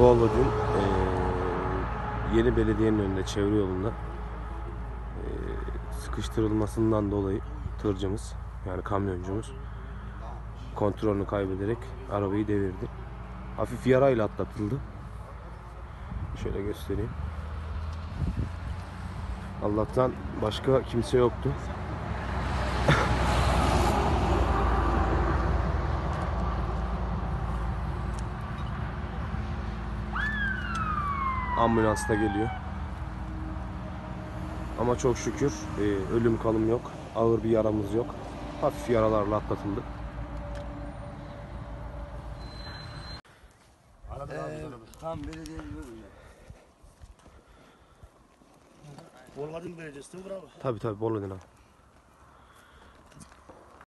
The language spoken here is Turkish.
Bolu'nun yeni belediyenin önünde çevre yolunda sıkıştırılmasından dolayı tırcımız, yani kamyoncumuz kontrolünü kaybederek arabayı devirdi. Hafif yarayla atlatıldı. Şöyle göstereyim. Allah'tan başka kimse yoktu. Ambulans da geliyor. Ama çok şükür ölüm kalım yok. Ağır bir yaramız yok. Hafif yaralarla atlatıldı. Tam belediye böyle. Bolu'nun belediyesi değil mi bravo? Tabii Bolu'nun abi.